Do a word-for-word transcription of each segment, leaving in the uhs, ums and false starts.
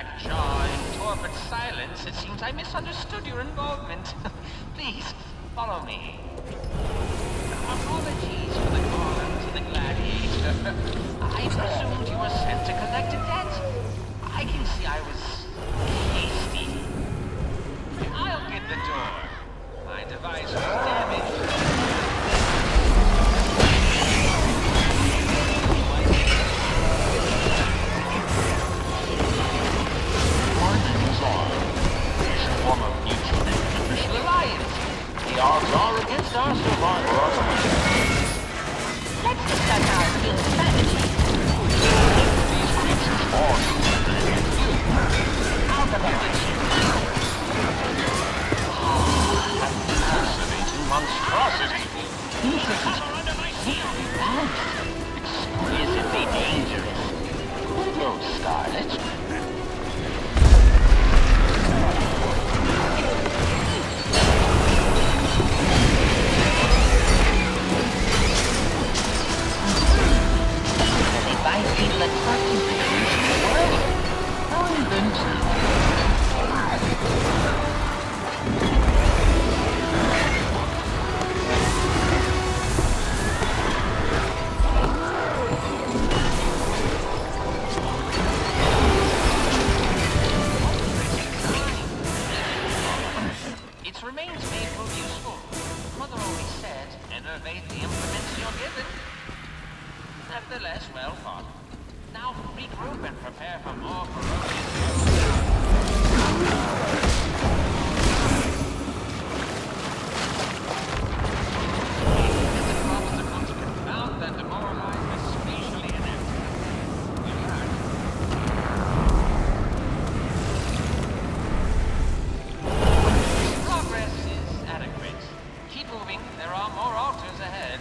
black jaw and torpid silence, it seems I misunderstood your involvement. Please, follow me. Apologies for the call to the gladiator. I presumed you were sent to collect a debt. I can see I was hasty. I'll get the door. My device was damaged. Form of mutual and beneficial alliance. The odds are against our survival. Let's discuss our new strategy. These creatures are against you. Out of it. Fascinating monstrosity. These are under my shield. Exquisitely dangerous. Hello, Scarlet. Five people attracting things in the world. How inventive. Its remains may prove useful. Mother always said, innovate the implements you're given. Nevertheless, well thought. Now regroup and prepare for more ferocious. The problems are going to confound and demoralize us spatially inept. You learn. Progress is adequate. Keep moving. There are more altars ahead.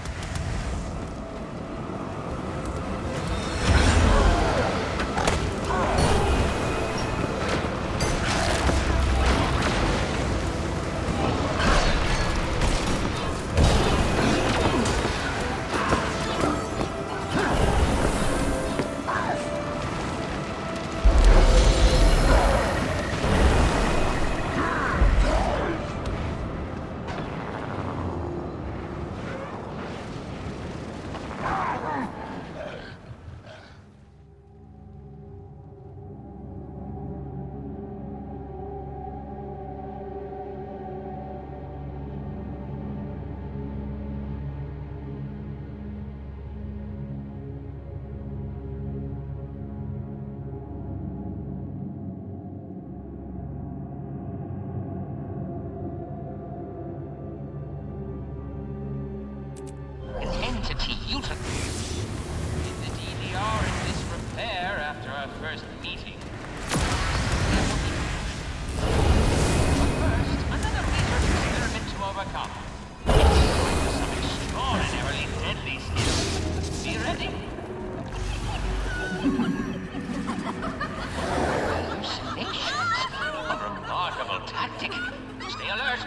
Entity Utah. Did the D D R in disrepair after our first meeting? But first, another research experiment to overcome. Some extraordinarily deadly skills. Be ready. Hallucinations. A remarkable tactic. Stay alert.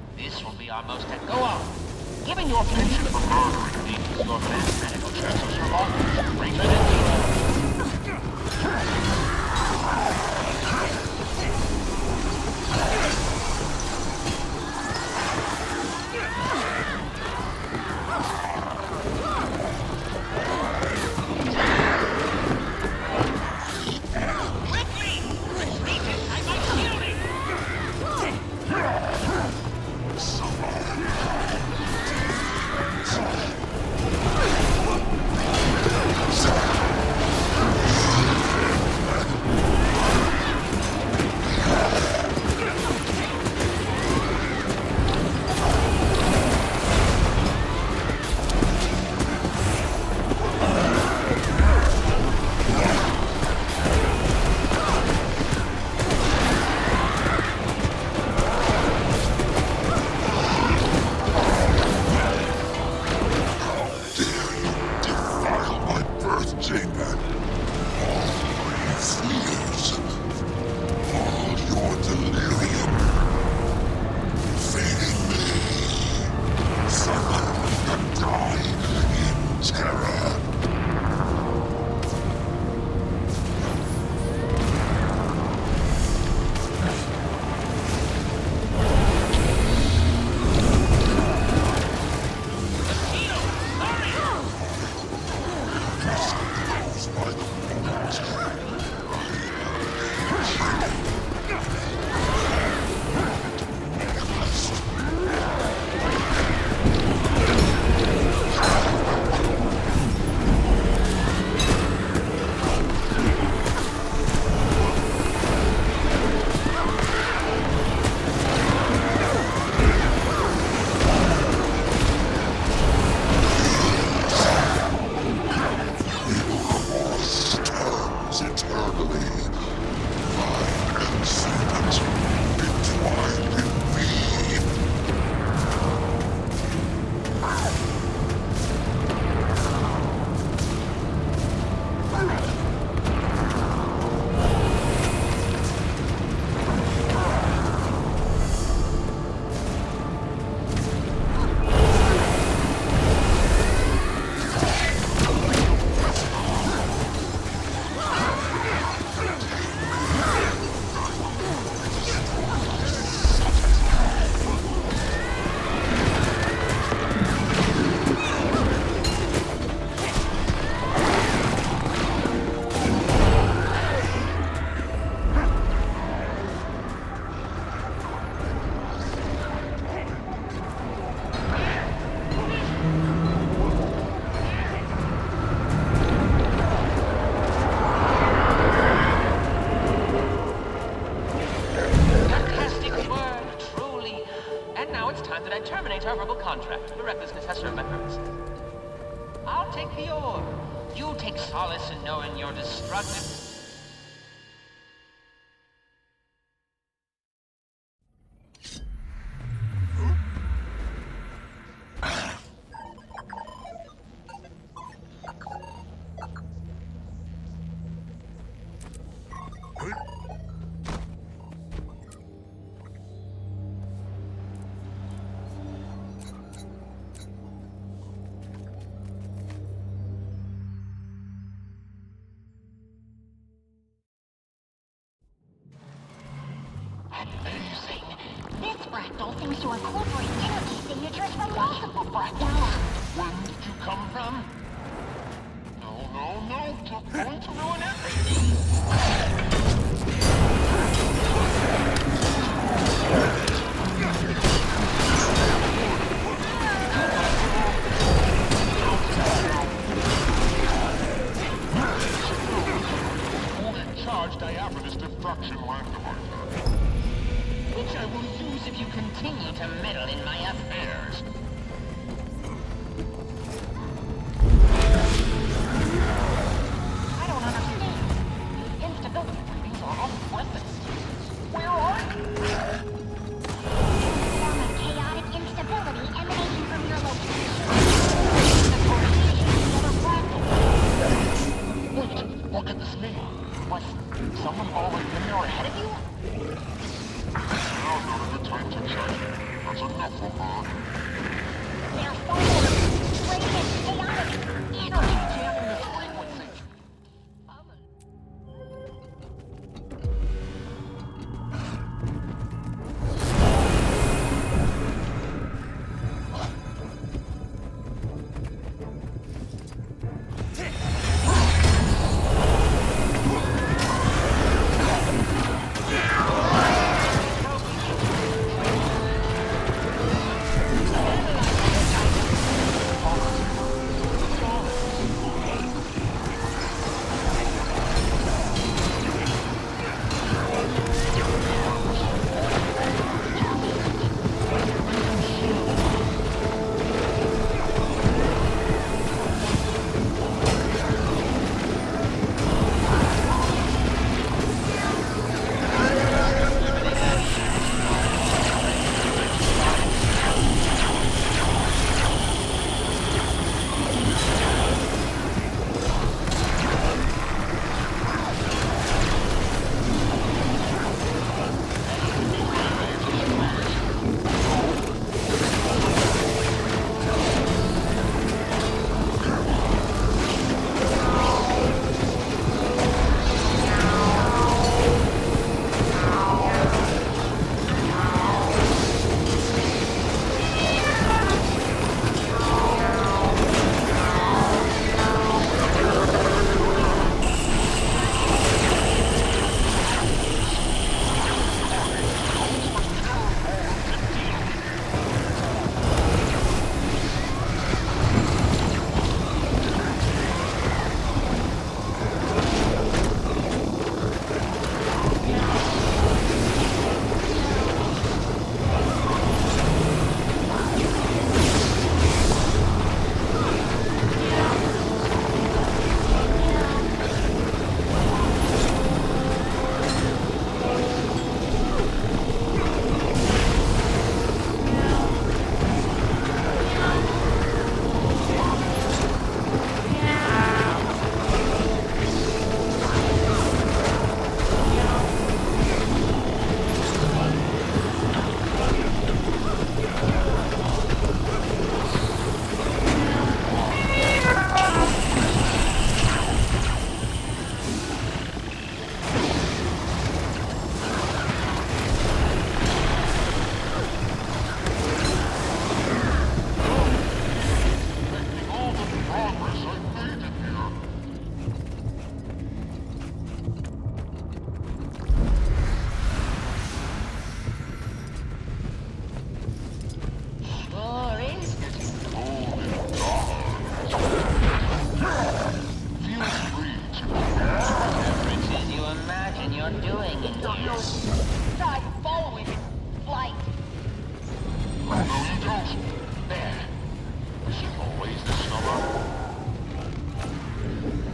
Our most at go on. Given your penchant for murdering these, your mathematical chances are chamber. All your fears, all your delirium, fading me, summon and die in terror. Fractal seems to incorporate energy signatures from multiple fractals. Where did you come from? No, no, no! You're going to ruin everything! Fully charged diaphanous diffraction randomizer, which I will use if you continue to meddle in my affairs. I don't understand. Instability readings are all weapons. Where are you? A form of chaotic instability emanating from your location. The coordination of the other fractals. Wait, what could this mean? Was someone already in there ahead of you? Now not a good time to check. That's enough of her. They're following radiant chaotic energy jamming the frequency. I'm a...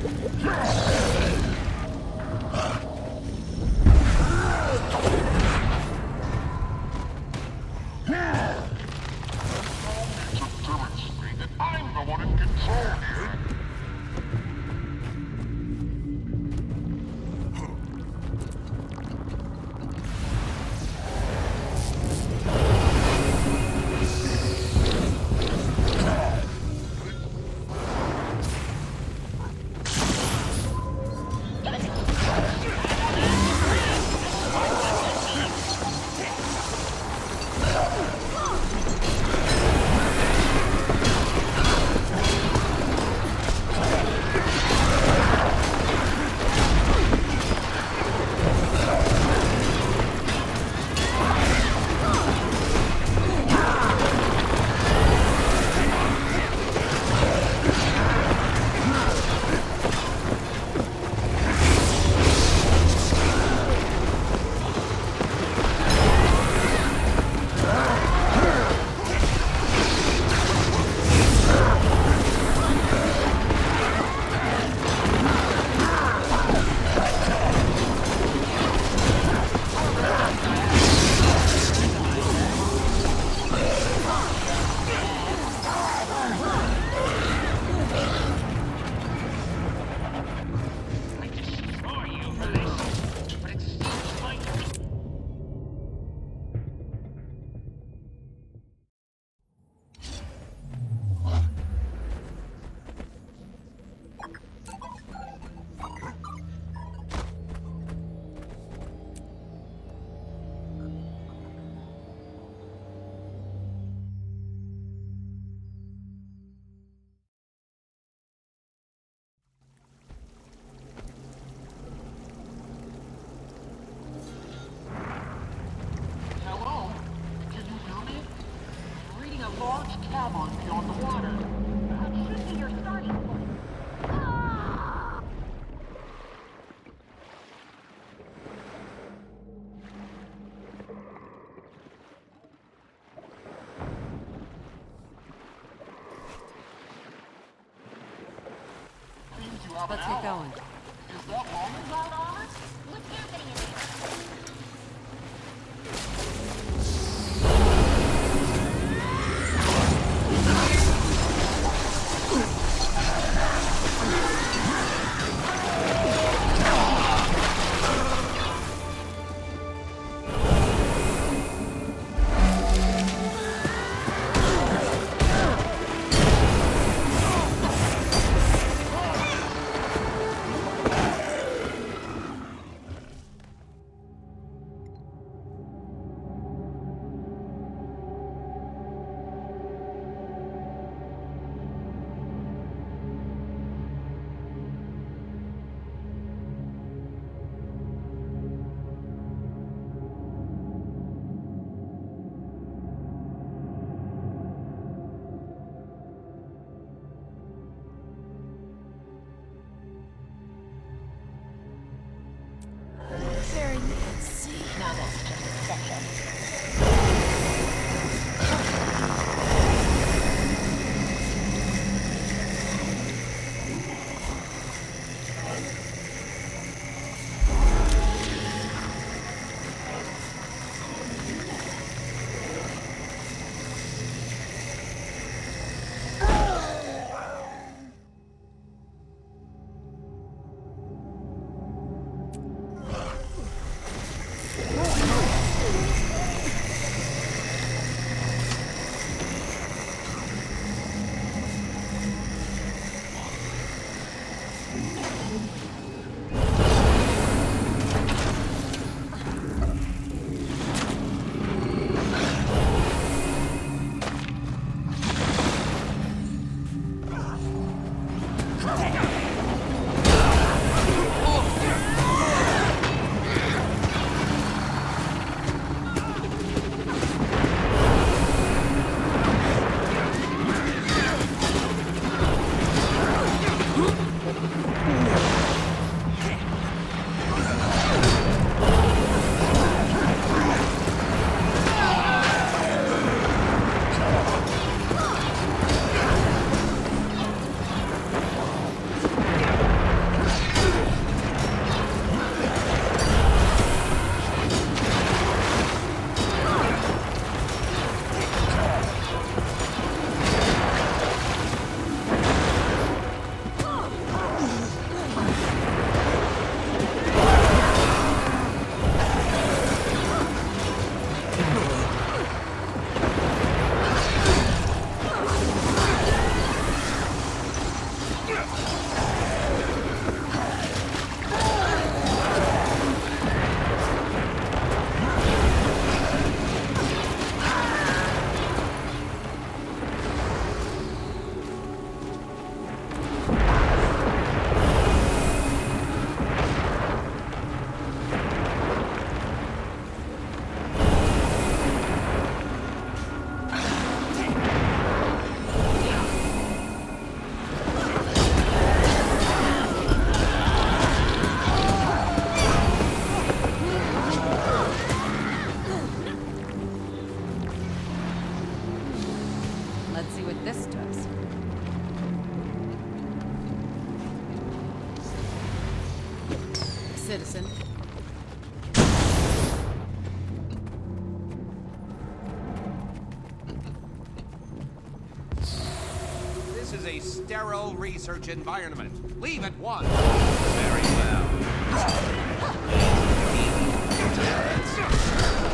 I'm the one in control here. cavern beyond the water. That should be your starting point. Ah! Seems you have Let's an get ally. going. Is that long? Cloud armor? What's happening in there? Very fancy. Now that's just a section. citizen. This is a sterile research environment. Leave at once. Very well.